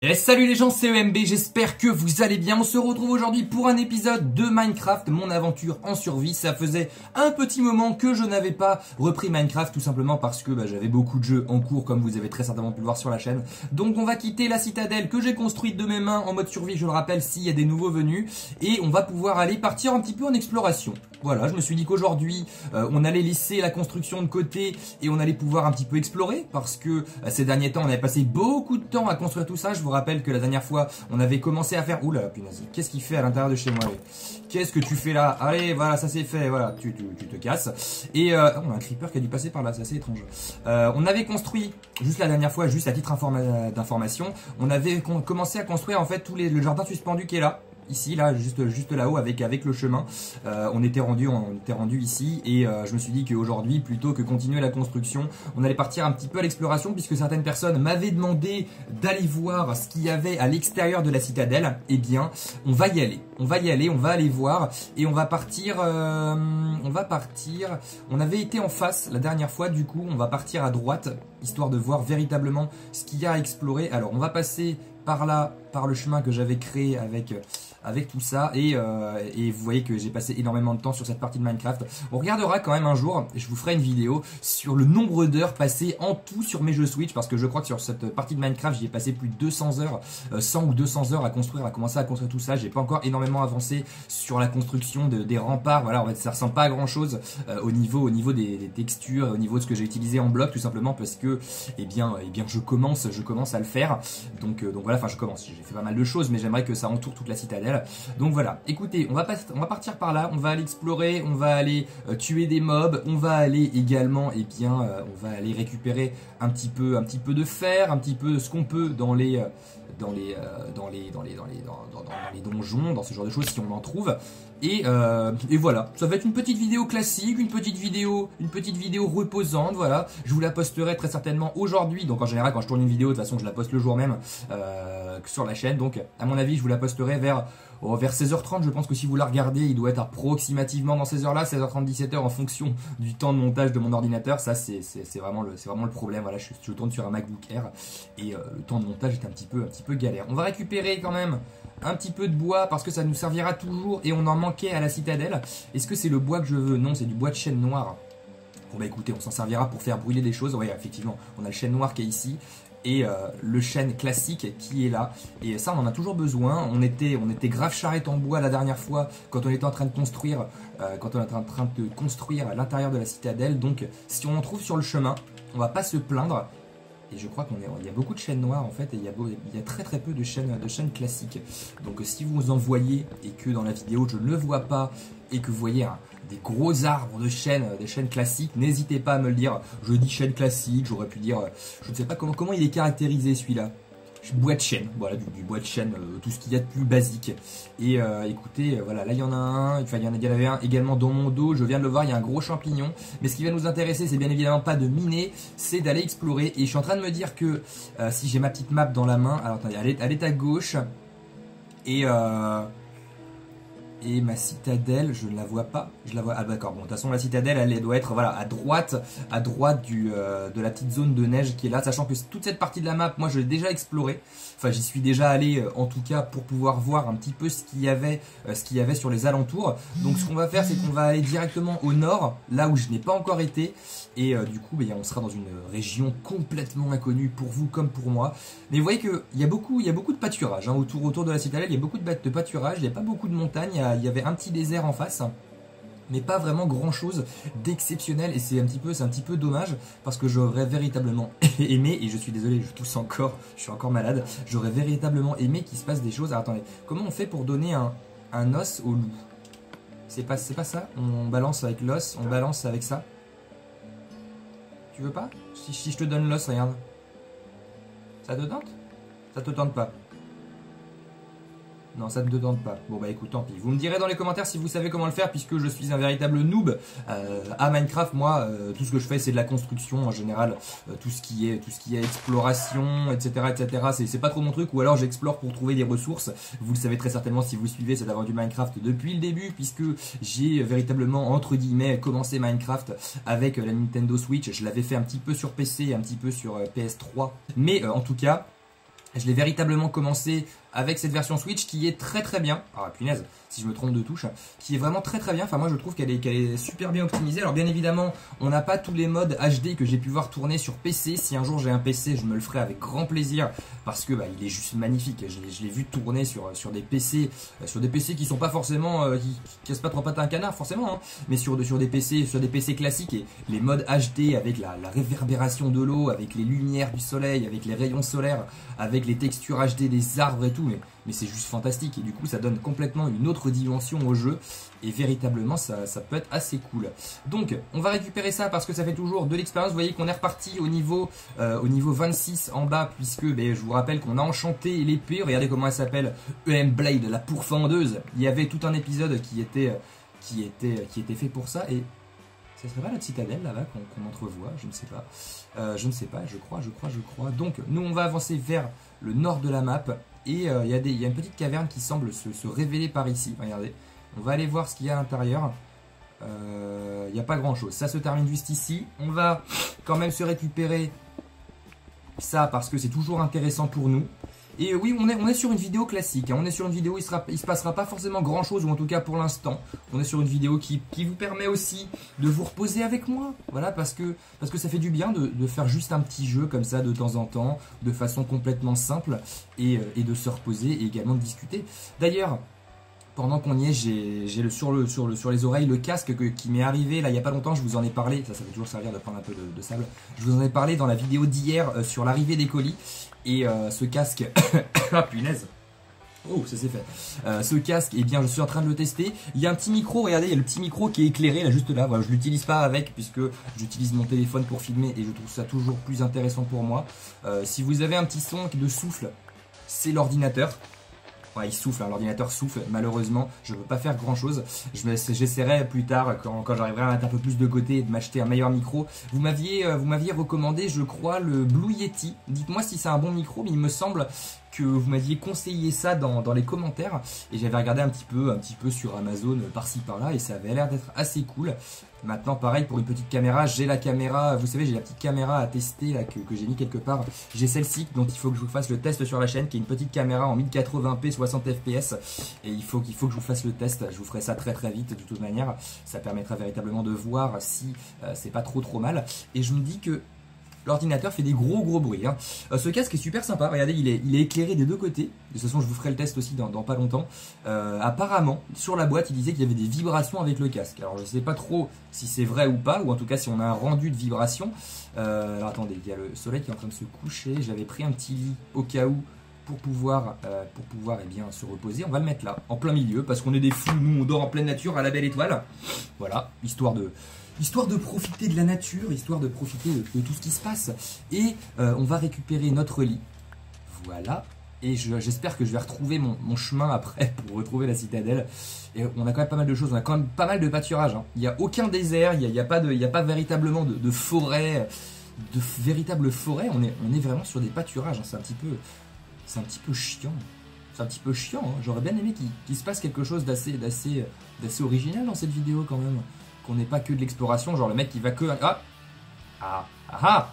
Et salut les gens, c'est EMB, j'espère que vous allez bien. On se retrouve aujourd'hui pour un épisode de Minecraft, mon aventure en survie. Ça faisait un petit moment que je n'avais pas repris Minecraft, tout simplement parce que j'avais beaucoup de jeux en cours, comme vous avez très certainement pu le voir sur la chaîne. Donc on va quitter la citadelle que j'ai construite de mes mains en mode survie, je le rappelle, s'il y a des nouveaux venus. Et on va pouvoir aller partir un petit peu en exploration. Voilà, je me suis dit qu'aujourd'hui, on allait laisser la construction de côté et on allait pouvoir un petit peu explorer. Parce que ces derniers temps, on avait passé beaucoup de temps à construire tout ça. Je vous rappelle que la dernière fois, on avait commencé à faire... Oula, punaise, qu'est-ce qu'il fait à l'intérieur de chez moi? Qu'est-ce que tu fais là? Allez, voilà, ça c'est fait, voilà, tu te casses. Et on a un creeper qui a dû passer par là, c'est assez étrange. On avait construit, juste la dernière fois, juste à titre d'information, on avait commencé à construire en fait le jardin suspendu qui est là. Ici, là, juste là-haut, avec le chemin, on était rendu ici, et je me suis dit qu'aujourd'hui, plutôt que continuer la construction, on allait partir un petit peu à l'exploration, puisque certaines personnes m'avaient demandé d'aller voir ce qu'il y avait à l'extérieur de la citadelle. Eh bien, on va y aller, on va aller voir, et on va partir, on avait été en face la dernière fois, du coup, on va partir à droite, histoire de voir véritablement ce qu'il y a à explorer. Alors, on va passer par là, par le chemin que j'avais créé avec tout ça, et vous voyez que j'ai passé énormément de temps sur cette partie de Minecraft. On regardera quand même un jour, je vous ferai une vidéo sur le nombre d'heures passées en tout sur mes jeux Switch, parce que je crois que sur cette partie de Minecraft j'y ai passé plus de 200 heures, 100 ou 200 heures à commencer à construire tout ça. J'ai pas encore énormément avancé sur la construction des remparts, voilà, en fait ça ressemble pas à grand chose au niveau des textures, au niveau de ce que j'ai utilisé en bloc, tout simplement parce que eh bien je commence à le faire, donc voilà, enfin je commence, j'ai fait pas mal de choses, mais j'aimerais que ça entoure toute la citadelle. Donc voilà, écoutez, on va partir par là, on va aller explorer, on va aller tuer des mobs, on va aller également, on va aller récupérer un petit peu de fer, un petit peu ce qu'on peut dans les donjons, dans ce genre de choses si on en trouve. Et voilà, ça va être une petite vidéo classique, une petite vidéo reposante, voilà. Je vous la posterai très certainement aujourd'hui, donc en général quand je tourne une vidéo, de toute façon je la poste le jour même sur la chaîne, donc à mon avis je vous la posterai vers 16h30, je pense que si vous la regardez, il doit être approximativement dans ces heures-là, 16h30, 17h en fonction du temps de montage de mon ordinateur. Ça c'est vraiment le problème, voilà, je tourne sur un MacBook Air et le temps de montage est un petit peu galère. On va récupérer quand même un petit peu de bois parce que ça nous servira toujours et on en manquait à la citadelle. Est-ce que c'est le bois que je veux? Non, c'est du bois de chêne noir. Bon bah écoutez, on s'en servira pour faire brûler des choses. Oui, effectivement, on a le chêne noir qui est ici et le chêne classique qui est là, et ça on en a toujours besoin. On était grave charrette en bois la dernière fois quand on était en train de construire à l'intérieur de la citadelle, donc si on en trouve sur le chemin, on va pas se plaindre. Et je crois qu'il y a beaucoup de chênes noirs en fait, et il y a très peu de chênes classiques. Donc si vous en voyez et que dans la vidéo je ne le vois pas et que vous voyez des gros arbres de chênes, des chênes classiques, n'hésitez pas à me le dire. Je dis chêne classique, j'aurais pu dire, je ne sais pas comment il est caractérisé celui-là. Bois de chêne, voilà, du bois de chêne, tout ce qu'il y a de plus basique. Et écoutez, voilà, là il y en a un, enfin il y en avait un également dans mon dos, je viens de le voir, il y a un gros champignon. Mais ce qui va nous intéresser, c'est bien évidemment pas de miner, c'est d'aller explorer. Et je suis en train de me dire que si j'ai ma petite map dans la main, alors attendez, elle est à gauche, et ma citadelle, je ne la vois pas. Je la vois. Ah d'accord. Bon, de toute façon, la citadelle, elle doit être voilà à droite de la petite zone de neige qui est là. Sachant que toute cette partie de la map, moi, je l'ai déjà explorée. Enfin, j'y suis déjà allé, en tout cas, pour pouvoir voir un petit peu ce qu'il y avait sur les alentours. Donc, ce qu'on va faire, c'est qu'on va aller directement au nord, là où je n'ai pas encore été. Et du coup, on sera dans une région complètement inconnue pour vous comme pour moi. Mais vous voyez qu'il y a beaucoup de pâturage autour de la citadelle. Il y a beaucoup de pâturage. Il n'y a pas beaucoup de montagnes. Il y avait un petit désert en face, mais pas vraiment grand chose d'exceptionnel, et c'est un petit peu dommage parce que j'aurais véritablement aimé, et je suis désolé, je tousse encore, je suis encore malade, j'aurais véritablement aimé qu'il se passe des choses. Alors attendez, comment on fait pour donner un os au loup? C'est pas ça? On balance avec l'os, on balance avec ça? Tu veux pas? Si je te donne l'os, regarde. Ça te tente? Ça te tente pas? Non, ça ne te tente pas. Bon bah écoute, tant pis. Vous me direz dans les commentaires si vous savez comment le faire, puisque je suis un véritable noob à Minecraft. Moi, tout ce que je fais, c'est de la construction en général. Tout ce qui est exploration, etc. C'est pas trop mon truc. Ou alors j'explore pour trouver des ressources. Vous le savez très certainement si vous suivez cette aventure Minecraft depuis le début, puisque j'ai véritablement, entre guillemets, commencé Minecraft avec la Nintendo Switch. Je l'avais fait un petit peu sur PC, un petit peu sur PS3. Mais en tout cas... Je l'ai véritablement commencé avec cette version Switch qui est très très bien. Ah punaise, si je me trompe de touche, qui est vraiment très très bien. Enfin moi je trouve qu'elle est super bien optimisée. Alors bien évidemment, on n'a pas tous les modes HD que j'ai pu voir tourner sur PC. Si un jour j'ai un PC, je me le ferai avec grand plaisir parce que bah, il est juste magnifique. Je l'ai vu tourner sur des PC, qui sont pas forcément qui cassent pas trois pattes à un canard forcément, hein, mais sur des PC classiques et les modes HD avec la réverbération de l'eau, avec les lumières du soleil, avec les rayons solaires, avec les textures HD des arbres et tout. Mais c'est juste fantastique et du coup ça donne complètement une autre dimension au jeu et véritablement ça peut être assez cool. Donc on va récupérer ça parce que ça fait toujours de l'expérience. Vous voyez qu'on est reparti au niveau 26 en bas puisque je vous rappelle qu'on a enchanté l'épée. Regardez comment elle s'appelle, EM Blade, la pourfendeuse. Il y avait tout un épisode qui était fait pour ça et ça serait pas la citadelle là-bas qu'on entrevoit, je ne sais pas. Je crois. Donc nous on va avancer vers le nord de la map. Et il y a une petite caverne qui semble se révéler par ici. Regardez, on va aller voir ce qu'il y a à l'intérieur. Il n'y a pas grand chose. Ça se termine juste ici. On va quand même se récupérer ça parce que c'est toujours intéressant pour nous. Et oui, on est sur une vidéo classique. On est sur une vidéo, il se passera pas forcément grand chose, ou en tout cas pour l'instant. On est sur une vidéo qui vous permet aussi de vous reposer avec moi. Voilà, parce que ça fait du bien de faire juste un petit jeu comme ça de temps en temps, de façon complètement simple, et de se reposer et également de discuter. D'ailleurs, pendant qu'on y est, j'ai sur les oreilles le casque qui m'est arrivé là il n'y a pas longtemps. Je vous en ai parlé, ça fait toujours servir de prendre un peu de sable. Je vous en ai parlé dans la vidéo d'hier sur l'arrivée des colis. Et ce casque, ah punaise, oh ça c'est fait. Ce casque, eh bien je suis en train de le tester. Il y a un petit micro, regardez, il y a le petit micro qui est éclairé là juste là. Voilà, je l'utilise pas avec puisque j'utilise mon téléphone pour filmer et je trouve ça toujours plus intéressant pour moi. Si vous avez un petit son de souffle, c'est l'ordinateur. Ouais, il souffle, hein, l'ordinateur souffle, malheureusement, je ne peux pas faire grand chose. J'essaierai plus tard, quand j'arriverai à mettre un peu plus de côté et de m'acheter un meilleur micro. Vous m'aviez recommandé, je crois, le Blue Yeti. Dites-moi si c'est un bon micro, mais il me semble que vous m'aviez conseillé ça dans les commentaires. Et j'avais regardé un petit peu sur Amazon, par-ci par-là, et ça avait l'air d'être assez cool. Maintenant, pareil, pour une petite caméra, j'ai la caméra, vous savez, j'ai la petite caméra à tester là, que j'ai mis quelque part. J'ai celle-ci dont il faut que je vous fasse le test sur la chaîne, qui est une petite caméra en 1080p 60 fps. Et il faut que je vous fasse le test. Je vous ferai ça très très vite de toute manière. Ça permettra véritablement de voir si c'est pas trop mal. Et je me dis que l'ordinateur fait des gros bruits. Hein. Ce casque est super sympa. Regardez, il est éclairé des deux côtés. De toute façon, je vous ferai le test aussi dans pas longtemps. Apparemment, sur la boîte, il disait qu'il y avait des vibrations avec le casque. Alors, je ne sais pas trop si c'est vrai ou pas, ou en tout cas si on a un rendu de vibration. Alors, attendez, il y a le soleil qui est en train de se coucher. J'avais pris un petit lit au cas où pour pouvoir eh bien, se reposer. On va le mettre là, en plein milieu, parce qu'on est des fous. Nous, on dort en pleine nature à la belle étoile. Voilà, histoire de profiter de la nature, histoire de profiter de tout ce qui se passe. Et on va récupérer notre lit. Voilà. Et j'espère que je vais retrouver mon chemin après pour retrouver la citadelle. Et on a quand même pas mal de choses, on a quand même pas mal de pâturage. Hein. Il n'y a aucun désert, il n'y a pas véritablement de forêt, de véritable forêt. On est vraiment sur des pâturages. Hein. C'est un petit peu chiant. C'est un petit peu chiant. Hein. J'aurais bien aimé qu'il se passe quelque chose d'assez original dans cette vidéo quand même. Qu'on n'ait pas que de l'exploration, genre le mec qui va que... Ah.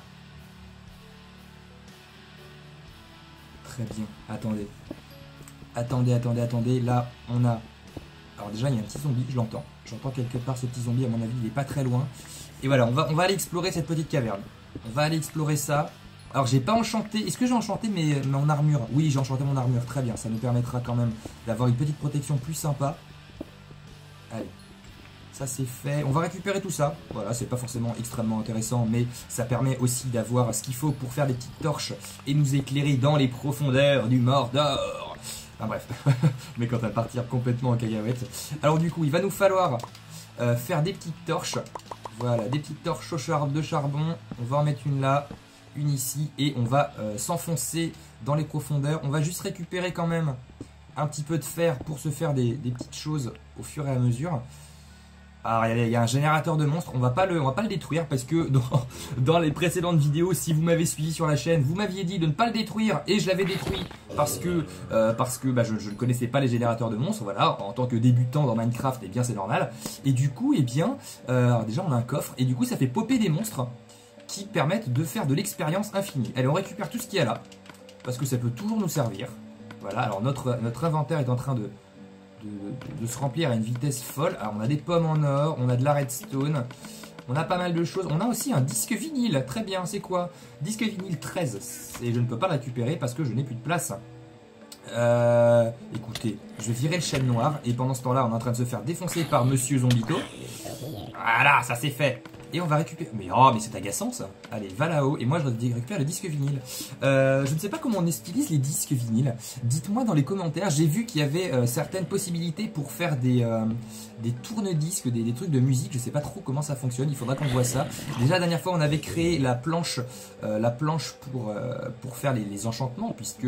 Très bien, attendez. Attendez, là on a... Alors déjà il y a un petit zombie, je l'entends. J'entends quelque part ce petit zombie, à mon avis il est pas très loin. Et voilà, on va aller explorer cette petite caverne. On va aller explorer ça. Alors j'ai pas enchanté, est-ce que j'ai enchanté mon armure? Oui, j'ai enchanté mon armure, très bien. Ça nous permettra quand même d'avoir une petite protection plus sympa. Allez. Ça c'est fait, on va récupérer tout ça, voilà, c'est pas forcément extrêmement intéressant, mais ça permet aussi d'avoir ce qu'il faut pour faire des petites torches et nous éclairer dans les profondeurs du Mordor. Enfin bref, mais quand elle va partir complètement en cacahuète. Alors du coup, il va nous falloir faire des petites torches, voilà, des petites torches de charbon, on va en mettre une là, une ici, et on va s'enfoncer dans les profondeurs. On va juste récupérer quand même un petit peu de fer pour se faire des petites choses au fur et à mesure. Alors il y a un générateur de monstres, on va pas le détruire parce que dans les précédentes vidéos, si vous m'avez suivi sur la chaîne, vous m'aviez dit de ne pas le détruire et je l'avais détruit parce que je ne connaissais pas les générateurs de monstres, voilà, en tant que débutant dans Minecraft, eh bien c'est normal. Et du coup, eh bien, alors déjà on a un coffre et du coup ça fait popper des monstres qui permettent de faire de l'expérience infinie. Allez, on récupère tout ce qu'il y a là. parce que ça peut toujours nous servir. Voilà, alors notre inventaire est en train de se remplir à une vitesse folle. Alors on a des pommes en or, on a de la redstone, on a pas mal de choses. On a aussi un disque vinyle, très bien, c'est quoi? Disque vinyle 13, et je ne peux pas le récupérer parce que je n'ai plus de place. Écoutez, je vais virer le chêne noir, et pendant ce temps-là, on est en train de se faire défoncer par Monsieur Zombito. Voilà, ça c'est fait. Et on va récupérer... Mais oh, mais c'est agaçant ça. Allez, va là-haut. Et moi, je récupère le disque vinyle. Je ne sais pas comment on utilise les disques vinyles. Dites-moi dans les commentaires. J'ai vu qu'il y avait certaines possibilités pour faire des tourne-disques, des trucs de musique. Je ne sais pas trop comment ça fonctionne. Il faudra qu'on voit ça. Déjà, la dernière fois, on avait créé la planche pour faire les enchantements, puisque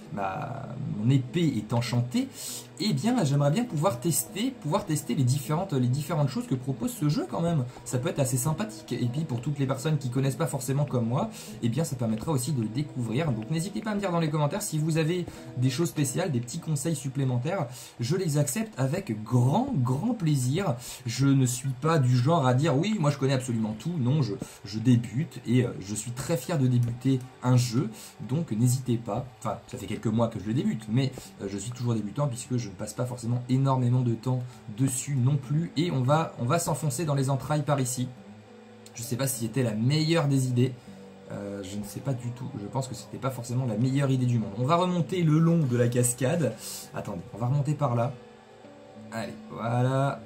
mon épée est enchantée. Eh bien, j'aimerais bien pouvoir tester les différentes choses que propose ce jeu quand même. Ça peut être assez sympathique. Et puis pour toutes les personnes qui connaissent pas forcément comme moi, eh bien ça permettra aussi de le découvrir. Donc n'hésitez pas à me dire dans les commentaires si vous avez des choses spéciales, des petits conseils supplémentaires. Je les accepte avec grand plaisir. Je ne suis pas du genre à dire oui, moi je connais absolument tout. Non, je débute et je suis très fier de débuter un jeu. Donc n'hésitez pas. Enfin, ça fait quelques mois que je le débute, mais je suis toujours débutant puisque je ne passe pas forcément énormément de temps dessus non plus. Et on va s'enfoncer dans les entrailles par ici. Je ne sais pas si c'était la meilleure des idées. Je ne sais pas du tout. Je pense que c'était pas forcément la meilleure idée du monde. On va remonter le long de la cascade. Attendez, on va remonter par là. Allez, voilà.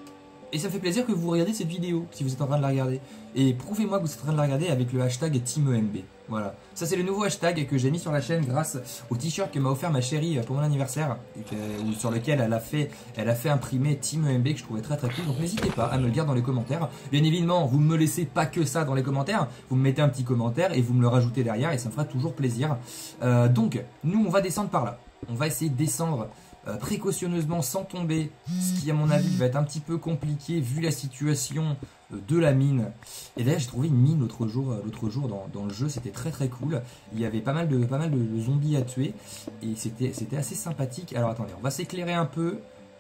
Et ça me fait plaisir que vous regardiez cette vidéo, si vous êtes en train de la regarder. Et prouvez-moi que vous êtes en train de la regarder avec le hashtag TeamEMB. Voilà. Ça, c'est le nouveau hashtag que j'ai mis sur la chaîne grâce au t-shirt que m'a offert ma chérie pour mon anniversaire. Sur lequel elle a fait imprimer TeamEMB, que je trouvais très cool. Donc n'hésitez pas à me le dire dans les commentaires. Bien évidemment, vous ne me laissez pas que ça dans les commentaires. Vous me mettez un petit commentaire et vous me le rajoutez derrière et ça me fera toujours plaisir. Donc, nous, on va descendre par là. On va essayer de descendre précautionneusement sans tomber, ce qui à mon avis va être un petit peu compliqué vu la situation de la mine. Et d'ailleurs j'ai trouvé une mine l'autre jour dans le jeu, c'était très cool. Il y avait pas mal de zombies à tuer et c'était assez sympathique. Alors attendez, on va s'éclairer un peu,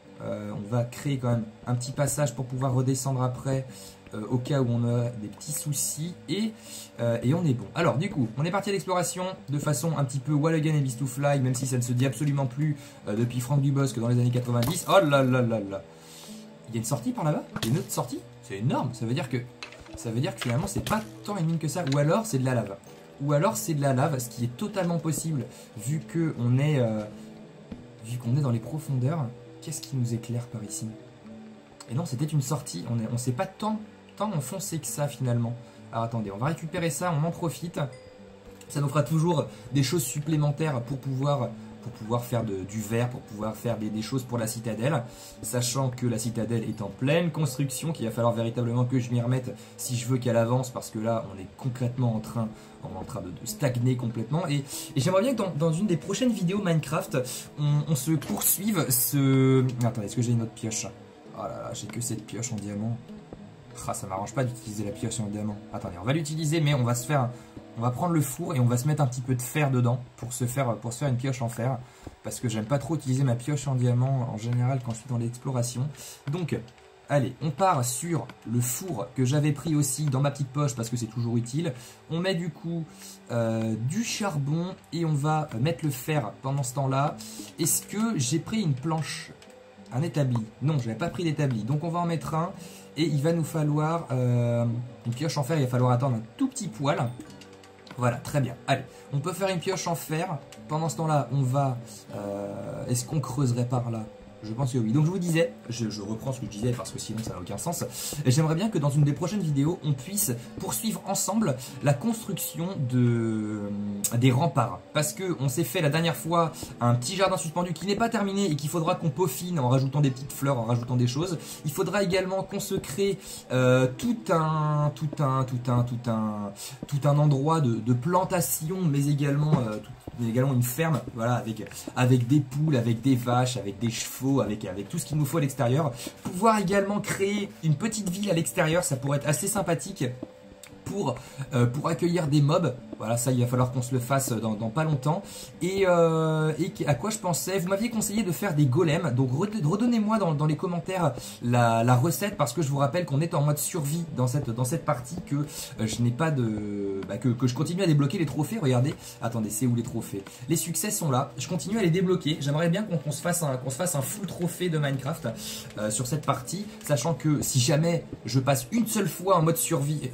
on va créer quand même un petit passage pour pouvoir redescendre après au cas où on a des petits soucis et on est bon. Alors du coup, on est parti à l'exploration de façon un petit peu Wall Again and Beast to Fly, même si ça ne se dit absolument plus depuis Franck Dubosc dans les années 90. Oh là là là là. Il y a une sortie par là-bas? Il y a une autre sortie? C'est énorme, ça veut dire que finalement c'est pas tant une mine que ça, ou alors c'est de la lave. Ou alors c'est de la lave, ce qui est totalement possible vu qu'on est dans les profondeurs. Qu'est-ce qui nous éclaire par ici? Et non, c'était une sortie, on s'est pas tant enfoncé que ça finalement. Alors attendez, on va récupérer ça, on en profite. Ça nous fera toujours des choses supplémentaires pour pouvoir faire du verre, pour pouvoir faire des choses pour la citadelle. Sachant que la citadelle est en pleine construction, qu'il va falloir véritablement que je m'y remette si je veux qu'elle avance, parce que là on est concrètement en train de stagner complètement. Et j'aimerais bien que dans une des prochaines vidéos Minecraft, on se poursuive ce... Attendez, est-ce que j'ai une autre pioche? Oh là là, j'ai que cette pioche en diamant. Ah, ça m'arrange pas d'utiliser la pioche en diamant. Attendez, on va l'utiliser, mais on va prendre le four et on va se mettre un petit peu de fer dedans pour se faire une pioche en fer. Parce que j'aime pas trop utiliser ma pioche en diamant en général quand je suis dans l'exploration. Donc, allez, on part sur le four que j'avais pris aussi dans ma petite poche parce que c'est toujours utile. On met du coup du charbon et on va mettre le fer pendant ce temps-là. Est-ce que j'ai pris une planche? Un établi? Non, je n'avais pas pris d'établi. Donc on va en mettre un. Et il va nous falloir une pioche en fer. Il va falloir attendre un tout petit poil. Voilà, très bien. Allez, on peut faire une pioche en fer. Pendant ce temps-là, on va... Est-ce qu'on creuserait par là? Je pense que oui. Donc je vous disais, je reprends ce que je disais parce que sinon ça n'a aucun sens. J'aimerais bien que dans une des prochaines vidéos, on puisse poursuivre ensemble la construction des remparts. Parce que on s'est fait la dernière fois un petit jardin suspendu qui n'est pas terminé et qu'il faudra qu'on peaufine en rajoutant des petites fleurs, en rajoutant des choses. Il faudra également qu'on se crée tout un endroit de plantation, mais également une ferme, voilà, avec des poules, avec des vaches, avec des chevaux, avec tout ce qu'il nous faut à l'extérieur. Pouvoir également créer une petite ville à l'extérieur, ça pourrait être assez sympathique pour accueillir des mobs. Voilà, ça il va falloir qu'on se le fasse dans pas longtemps. Et à quoi je pensais, vous m'aviez conseillé de faire des golems, donc redonnez-moi dans les commentaires la recette, parce que je vous rappelle qu'on est en mode survie dans cette partie, que je n'ai pas de... que je continue à débloquer les trophées. Regardez, attendez, c'est où les trophées? Les succès sont là, je continue à les débloquer. J'aimerais bien qu'on se fasse un full trophée de Minecraft sur cette partie, sachant que si jamais je passe une seule fois en mode survie,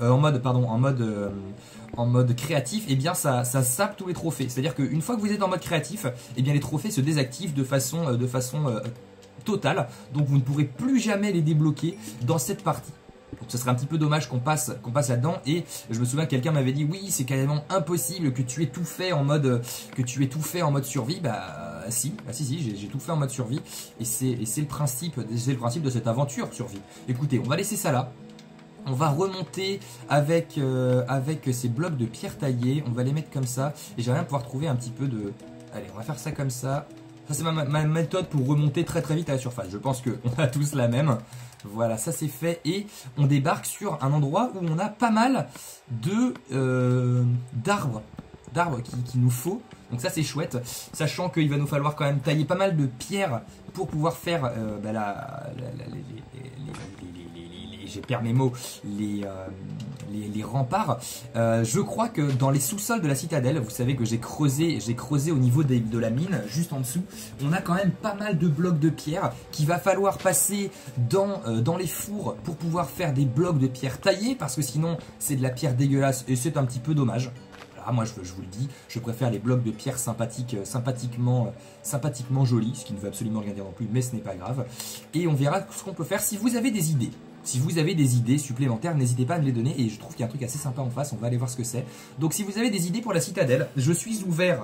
en mode créatif, et bien ça sape tous les trophées. C'est-à-dire qu'une fois que vous êtes en mode créatif, et bien les trophées se désactivent de façon totale. Donc vous ne pourrez plus jamais les débloquer dans cette partie. Donc ce serait un petit peu dommage qu'on passe là-dedans. Et je me souviens que quelqu'un m'avait dit oui, c'est carrément impossible que tu aies tout fait en mode survie. Si, j'ai tout fait en mode survie. Et c'est le principe de cette aventure survie. Écoutez, on va laisser ça là. On va remonter avec ces blocs de pierre taillés. On va les mettre comme ça. Et j'aimerais bien pouvoir trouver un petit peu de... Allez, on va faire ça comme ça. Ça, c'est ma méthode pour remonter très très vite à la surface. Je pense qu'on a tous la même. Voilà, ça c'est fait. Et on débarque sur un endroit où on a pas mal d'arbres qu'il nous faut. Donc ça c'est chouette. Sachant qu'il va nous falloir quand même tailler pas mal de pierres pour pouvoir faire j'ai perdu mes mots, les remparts. Je crois que dans les sous-sols de la citadelle, vous savez que j'ai creusé au niveau de la mine, juste en dessous, on a quand même pas mal de blocs de pierre qu'il va falloir passer dans les fours pour pouvoir faire des blocs de pierre taillés, parce que sinon c'est de la pierre dégueulasse et c'est un petit peu dommage. Voilà, moi je vous le dis, je préfère les blocs de pierre sympathiquement jolis, ce qui ne veut absolument rien dire non plus, mais ce n'est pas grave. Et on verra ce qu'on peut faire. Si vous avez des idées, supplémentaires, n'hésitez pas à me les donner. Et je trouve qu'il y a un truc assez sympa en face, on va aller voir ce que c'est. Donc si vous avez des idées pour la citadelle, je suis ouvert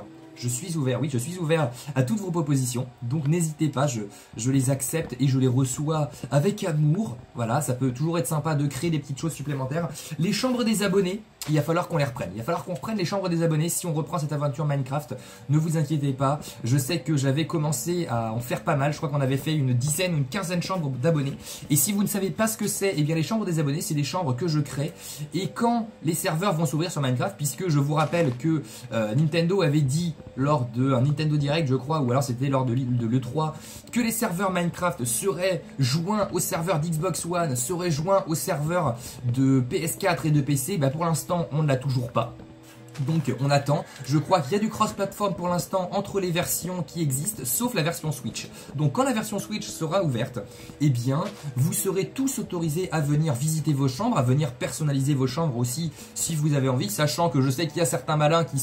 à toutes vos propositions. Donc n'hésitez pas, je les accepte et je les reçois avec amour. Voilà, ça peut toujours être sympa de créer des petites choses supplémentaires. Les chambres des abonnés, il va falloir qu'on les reprenne. Il va falloir qu'on reprenne les chambres des abonnés si on reprend cette aventure Minecraft. Ne vous inquiétez pas, je sais que j'avais commencé à en faire pas mal. Je crois qu'on avait fait une dizaine ou une quinzaine de chambres d'abonnés. Et si vous ne savez pas ce que c'est, eh bien les chambres des abonnés, c'est des chambres que je crée. Et quand les serveurs vont s'ouvrir sur Minecraft, puisque je vous rappelle que Nintendo avait dit lors d'un Nintendo Direct, je crois, ou alors c'était lors de l'E3, que les serveurs Minecraft seraient joints aux serveurs d'Xbox One, seraient joints aux serveurs de PS4 et de PC. Bah pour l'instant, on ne l'a toujours pas. Donc on attend. Je crois qu'il y a du cross-platform pour l'instant entre les versions qui existent, sauf la version Switch. Donc quand la version Switch sera ouverte, eh bien vous serez tous autorisés à venir visiter vos chambres, à venir personnaliser vos chambres aussi si vous avez envie, sachant que je sais qu'il y a certains malins qui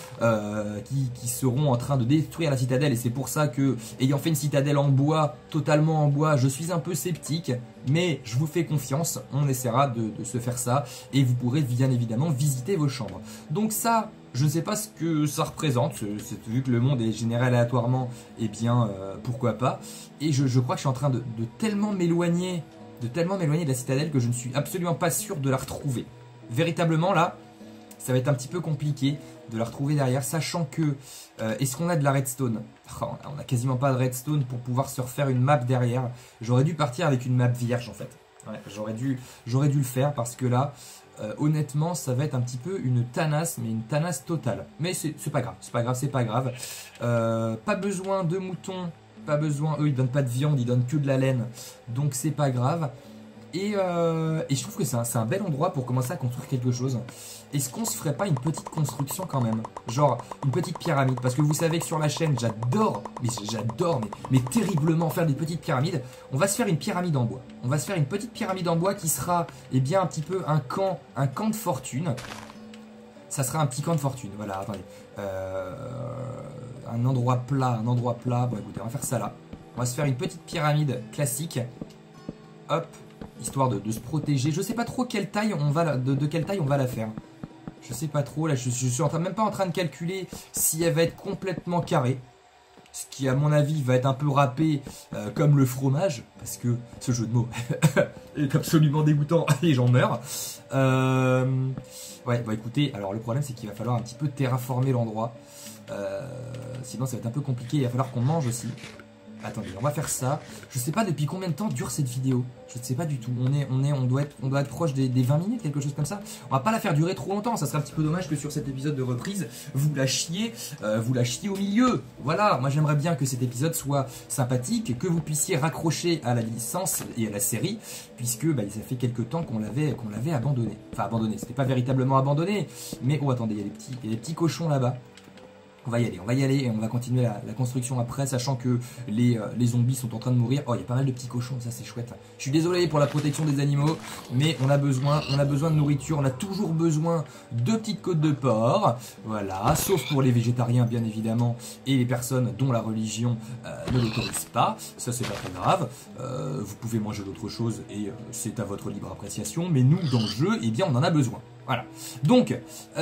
seront en train de détruire la citadelle, et c'est pour ça que, ayant fait une citadelle en bois, totalement en bois, je suis un peu sceptique. Mais je vous fais confiance, on essaiera de se faire ça, et vous pourrez bien évidemment visiter vos chambres. Donc ça, je ne sais pas ce que ça représente, vu que le monde est généré aléatoirement, eh bien pourquoi pas. Et je crois que je suis en train de tellement m'éloigner de la citadelle que je ne suis absolument pas sûr de la retrouver. Véritablement là, ça va être un petit peu compliqué de la retrouver derrière, sachant que est-ce qu'on a de la redstone? On n'a quasiment pas de redstone pour pouvoir se refaire une map derrière. J'aurais dû partir avec une map vierge en fait. Ouais, j'aurais dû le faire, parce que là, honnêtement, ça va être un petit peu une tanasse, mais une tanasse totale. Mais c'est pas grave, c'est pas grave. Pas besoin de moutons, pas besoin, eux ils donnent pas de viande, ils donnent que de la laine, donc c'est pas grave. Et je trouve que c'est un bel endroit pour commencer à construire quelque chose. Est-ce qu'on se ferait pas une petite construction quand même? Genre une petite pyramide? Parce que vous savez que sur la chaîne, j'adore mais terriblement faire des petites pyramides. On va se faire une pyramide en bois. On va se faire une petite pyramide en bois qui sera, eh bien, un petit peu un camp de fortune. Ça sera un petit camp de fortune. Voilà, attendez. Un endroit plat. Bon écoutez, on va faire ça là. On va se faire une petite pyramide classique. Hop. Histoire de se protéger. Je sais pas trop quelle taille de quelle taille on va la faire. Je sais pas trop. Là, je suis même pas en train de calculer si elle va être complètement carrée. Ce qui, à mon avis, va être un peu râpé comme le fromage. Parce que ce jeu de mots est absolument dégoûtant et j'en meurs. Ouais, bon écoutez, alors le problème c'est qu'il va falloir un petit peu terraformer l'endroit. Sinon ça va être un peu compliqué. Il va falloir qu'on mange aussi. Attendez, on va faire ça. Je sais pas depuis combien de temps dure cette vidéo. Je ne sais pas du tout. On doit être proche des 20 minutes, quelque chose comme ça. On va pas la faire durer trop longtemps. Ça serait un petit peu dommage que sur cet épisode de reprise, vous la chiez au milieu. Voilà, moi j'aimerais bien que cet épisode soit sympathique, que vous puissiez raccrocher à la licence et à la série, puisque bah, ça fait quelques temps qu'on l'avait abandonné. Enfin abandonné, c'était pas véritablement abandonné, mais oh attendez, il y a des petits cochons là-bas. On va y aller et on va continuer la construction après, sachant que les zombies sont en train de mourir. Oh, il y a pas mal de petits cochons, ça c'est chouette. Je suis désolé pour la protection des animaux, mais on a besoin de nourriture, on a toujours besoin de petites côtes de porc. Voilà, sauf pour les végétariens bien évidemment, et les personnes dont la religion ne l'autorise pas. Ça c'est pas très grave. Vous pouvez manger d'autres choses et c'est à votre libre appréciation, mais nous dans le jeu, eh bien on en a besoin. Voilà. Donc,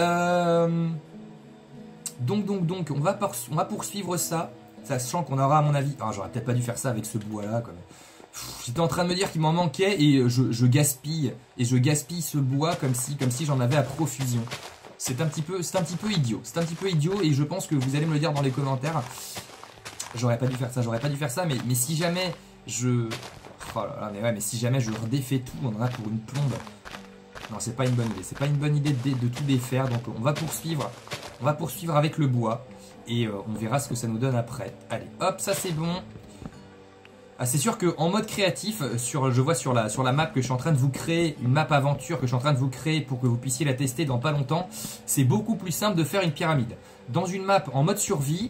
on va poursuivre ça, sachant qu'on aura à mon avis... Ah, j'aurais peut-être pas dû faire ça avec ce bois là quand même. J'étais en train de me dire qu'il m'en manquait et je gaspille ce bois comme si j'en avais à profusion. C'est un petit peu idiot et je pense que vous allez me le dire dans les commentaires. J'aurais pas dû faire ça, mais si jamais je... Oh là là, mais ouais, mais si jamais je redéfais tout, on en a pour une plombe. Non, c'est pas une bonne idée, de tout défaire, donc on va poursuivre avec le bois et on verra ce que ça nous donne après. Allez, hop, ça c'est bon. Ah, c'est sûr qu'en mode créatif, je vois sur la map que je suis en train de vous créer, une map aventure que je suis en train de vous créer pour que vous puissiez la tester dans pas longtemps, c'est beaucoup plus simple de faire une pyramide. Dans une map en mode survie,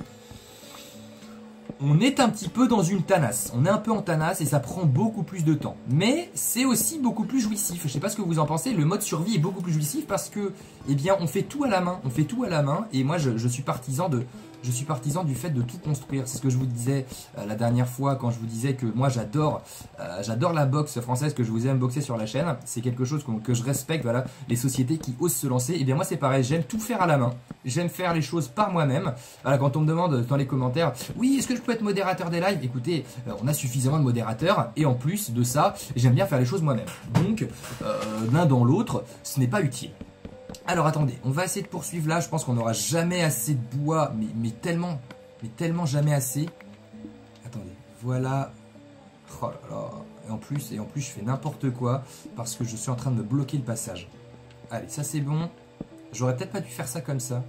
on est un petit peu dans une tanasse. On est un peu en tanasse et ça prend beaucoup plus de temps. Mais c'est aussi beaucoup plus jouissif. Je sais pas ce que vous en pensez. Le mode survie est beaucoup plus jouissif parce que, eh bien, on fait tout à la main. Et moi, je suis partisan du fait de tout construire. C'est ce que je vous disais la dernière fois quand je vous disais que moi j'adore la boxe française, que je vous ai unboxé sur la chaîne. C'est quelque chose que je respecte, voilà, les sociétés qui osent se lancer. Et bien moi c'est pareil, j'aime tout faire à la main. J'aime faire les choses par moi-même. Voilà, quand on me demande dans les commentaires, oui, est-ce que je peux être modérateur des lives? Écoutez, on a suffisamment de modérateurs et en plus de ça, j'aime bien faire les choses moi-même. Donc, l'un dans l'autre, ce n'est pas utile. Alors attendez, on va essayer de poursuivre là, je pense qu'on n'aura jamais assez de bois, mais tellement jamais assez. Attendez, voilà. Oh là là, et en plus je fais n'importe quoi parce que je suis en train de me bloquer le passage. Allez, ça c'est bon. J'aurais peut-être pas dû faire ça comme ça.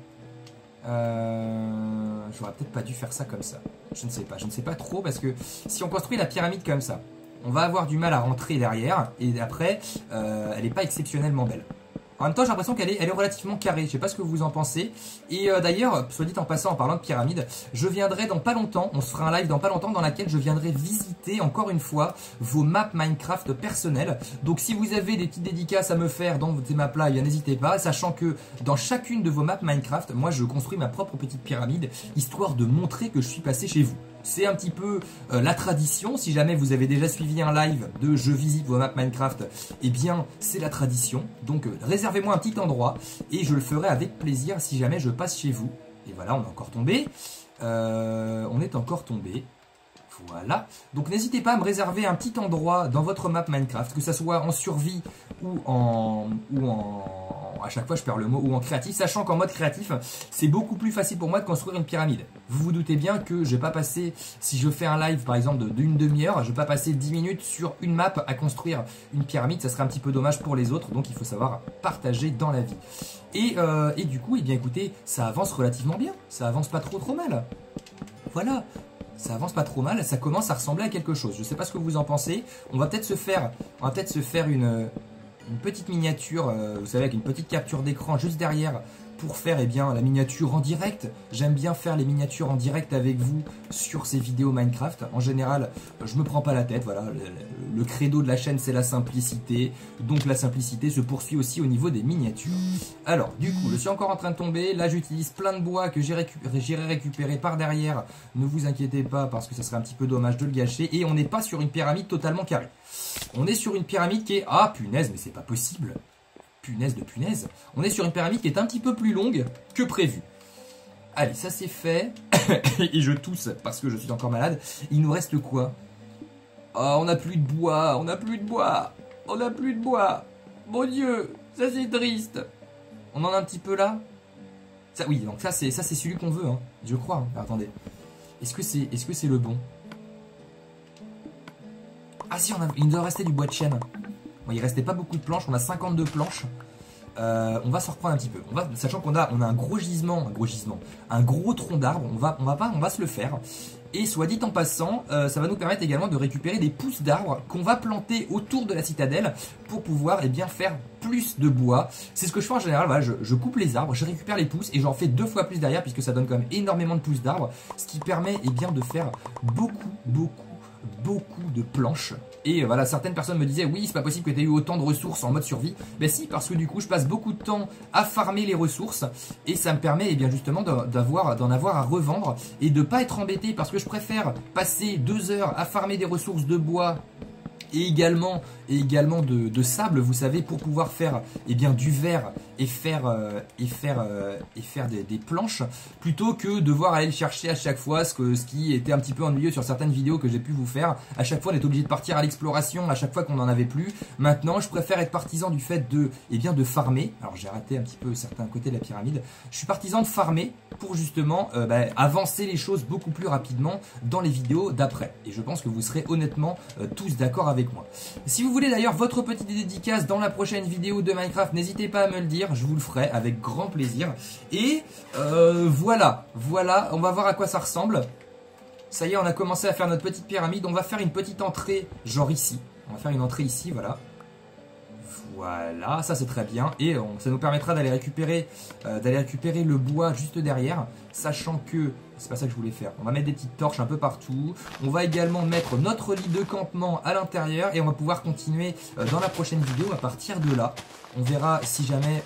Je ne sais pas trop parce que si on construit la pyramide comme ça, on va avoir du mal à rentrer derrière et après, elle n'est pas exceptionnellement belle. En même temps, j'ai l'impression qu'elle est relativement carrée. Je sais pas ce que vous en pensez. Et d'ailleurs, soit dit en passant, en parlant de pyramide, je viendrai dans pas longtemps, on se fera un live dans pas longtemps dans laquelle je viendrai visiter encore une fois vos maps Minecraft personnelles. Donc si vous avez des petites dédicaces à me faire dans ces maps-là, n'hésitez pas, sachant que dans chacune de vos maps Minecraft, moi je construis ma propre petite pyramide, histoire de montrer que je suis passé chez vous. C'est un petit peu la tradition. Si jamais vous avez déjà suivi un live de je visite vos maps Minecraft, eh bien c'est la tradition. Donc réservez-moi un petit endroit et je le ferai avec plaisir si jamais je passe chez vous. Et voilà, on est encore tombé. Voilà. Donc n'hésitez pas à me réserver un petit endroit dans votre map Minecraft, que ça soit en survie ou à chaque fois je perds le mot, ou en créatif, sachant qu'en mode créatif, c'est beaucoup plus facile pour moi de construire une pyramide. Vous vous doutez bien que je vais pas passer, si je fais un live par exemple d'une demi-heure, je vais pas passer 10 minutes sur une map à construire une pyramide, ça serait un petit peu dommage pour les autres, donc il faut savoir partager dans la vie. Et du coup, eh bien écoutez, ça avance relativement bien, ça avance pas trop mal. Voilà. Ça avance pas trop mal, ça commence à ressembler à quelque chose. Je sais pas ce que vous en pensez. On va peut-être se faire une petite miniature, vous savez, avec une petite capture d'écran juste derrière pour faire la miniature en direct. J'aime bien faire les miniatures en direct avec vous sur ces vidéos Minecraft. En général, je me prends pas la tête. Voilà, le credo de la chaîne, c'est la simplicité. Donc la simplicité se poursuit aussi au niveau des miniatures. Alors, du coup, je suis encore en train de tomber. Là, j'utilise plein de bois que j'irai récupérer par derrière. Ne vous inquiétez pas parce que ça serait un petit peu dommage de le gâcher. Et on n'est pas sur une pyramide totalement carrée. On est sur une pyramide qui est... Ah, punaise, mais c'est pas possible. Punaise de punaise. On est sur une pyramide qui est un petit peu plus longue que prévu. Allez, ça c'est fait. Et je tousse parce que je suis encore malade. Il nous reste quoi? Oh, on n'a plus de bois. On n'a plus de bois. On n'a plus de bois. Mon Dieu, ça c'est triste. On en a un petit peu là. Ça, oui, donc ça c'est celui qu'on veut, hein, je crois. Hein. Attendez. Est-ce que c'est le bon? Ah si, il nous doit rester du bois de chêne. Bon, il restait pas beaucoup de planches, on a 52 planches. On va s'en reprendre un petit peu. Sachant qu'on a un gros gisement, un gros tronc d'arbre, on va se le faire. Et soit dit en passant, ça va nous permettre également de récupérer des pousses d'arbres qu'on va planter autour de la citadelle pour pouvoir bien faire plus de bois. C'est ce que je fais en général, voilà, je coupe les arbres, je récupère les pousses et j'en fais 2 fois plus derrière puisque ça donne quand même énormément de pousses d'arbres, ce qui permet de faire beaucoup de planches. Et voilà, certaines personnes me disaient oui, c'est pas possible que tu aies eu autant de ressources en mode survie. Ben si, parce que du coup je passe beaucoup de temps à farmer les ressources et ça me permet justement d'en avoir à revendre et de pas être embêté, parce que je préfère passer 2 heures à farmer des ressources de bois et également de sable, vous savez, pour pouvoir faire du verre et faire des planches, plutôt que devoir aller le chercher à chaque fois, ce qui était un petit peu ennuyeux sur certaines vidéos que j'ai pu vous faire. À chaque fois on est obligé de partir à l'exploration à chaque fois qu'on n'en avait plus. Maintenant je préfère être partisan du fait de farmer. Alors j'ai raté un petit peu certains côtés de la pyramide. Je suis partisan de farmer pour justement avancer les choses beaucoup plus rapidement dans les vidéos d'après, et je pense que vous serez honnêtement tous d'accord avec moi. Si vous voulez d'ailleurs votre petite dédicace dans la prochaine vidéo de Minecraft, n'hésitez pas à me le dire, je vous le ferai avec grand plaisir. Et voilà, on va voir à quoi ça ressemble. Ça y est, on a commencé à faire notre petite pyramide. On va faire une petite entrée, genre ici. On va faire une entrée ici, voilà. Voilà, ça c'est très bien. Et ça nous permettra d'aller récupérer le bois juste derrière. Sachant que, c'est pas ça que je voulais faire, on va mettre des petites torches un peu partout. On va également mettre notre lit de campement à l'intérieur. Et on va pouvoir continuer dans la prochaine vidéo à partir de là. On verra si jamais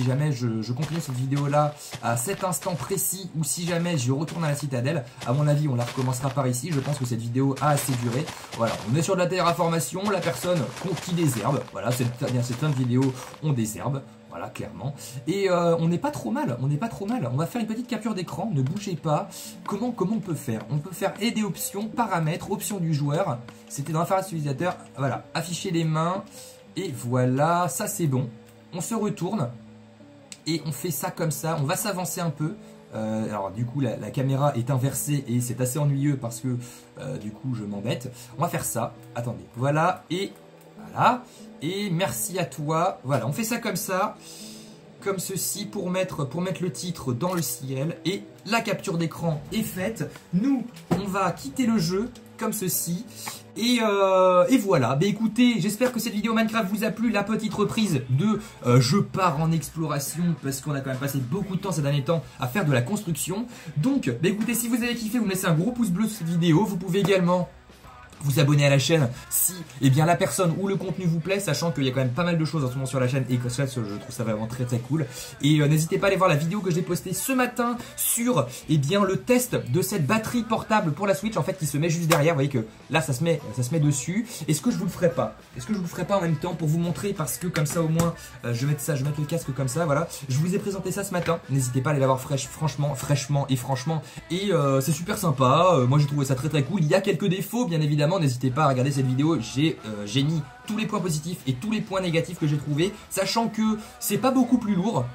je continue cette vidéo là à cet instant précis, ou si jamais je retourne à la citadelle. À mon avis on la recommencera par ici. Je pense que cette vidéo a assez duré. Voilà, on est sur de la terraformation. La personne qui désherbe. Voilà, certaines vidéos on désherbe. Voilà, clairement. Et on n'est pas trop mal, On va faire une petite capture d'écran, ne bougez pas. Comment on peut faire? On peut faire aider options, paramètres, options du joueur. C'était dans l'interface utilisateur. Voilà, afficher les mains. Et voilà, ça c'est bon. On se retourne et on fait ça comme ça. On va s'avancer un peu. Alors du coup la caméra est inversée et c'est assez ennuyeux parce que du coup je m'embête. On va faire ça. Attendez, voilà et voilà. Et merci à toi. Voilà, on fait ça comme ça. Comme ceci pour mettre le titre dans le ciel. Et la capture d'écran est faite. Nous, on va quitter le jeu comme ceci. Et voilà, bah écoutez, j'espère que cette vidéo Minecraft vous a plu, la petite reprise de je pars en exploration, parce qu'on a quand même passé beaucoup de temps ces derniers temps à faire de la construction. Donc, bah écoutez, si vous avez kiffé, vous me laissez un gros pouce bleu sur cette vidéo. Vous pouvez également vous abonner à la chaîne si la personne ou le contenu vous plaît, sachant qu'il y a quand même pas mal de choses en ce moment sur la chaîne et que ça, je trouve ça vraiment très cool. Et n'hésitez pas à aller voir la vidéo que j'ai postée ce matin sur le test de cette batterie portable pour la Switch, en fait, qui se met juste derrière. Vous voyez que là ça se met dessus. Est-ce que je vous le ferai pas? Est-ce que je vous le ferai pas en même temps pour vous montrer, parce que comme ça au moins je vais mettre le casque comme ça, voilà. Je vous ai présenté ça ce matin, n'hésitez pas à aller la voir fraîchement et franchement, et c'est super sympa. Moi j'ai trouvé ça très cool. Il y a quelques défauts bien évidemment, n'hésitez pas à regarder cette vidéo. J'ai mis tous les points positifs et tous les points négatifs que j'ai trouvés, sachant que c'est pas beaucoup plus lourd.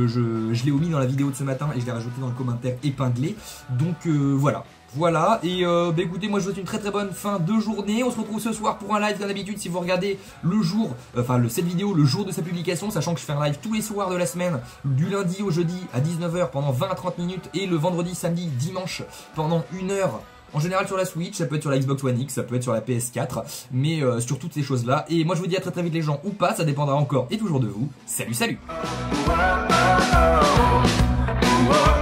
Je l'ai omis dans la vidéo de ce matin et je l'ai rajouté dans le commentaire épinglé. Donc voilà, et écoutez, moi je vous souhaite une très bonne fin de journée. On se retrouve ce soir pour un live comme d'habitude. Si vous regardez le jour, cette vidéo le jour de sa publication, sachant que je fais un live tous les soirs de la semaine, du lundi au jeudi à 19 h pendant 20 à 30 minutes, et le vendredi, samedi, dimanche pendant 1 heure. En général sur la Switch, ça peut être sur la Xbox One X, ça peut être sur la PS4, mais sur toutes ces choses-là. Et moi je vous dis à très vite les gens, ou pas, ça dépendra encore et toujours de vous. Salut!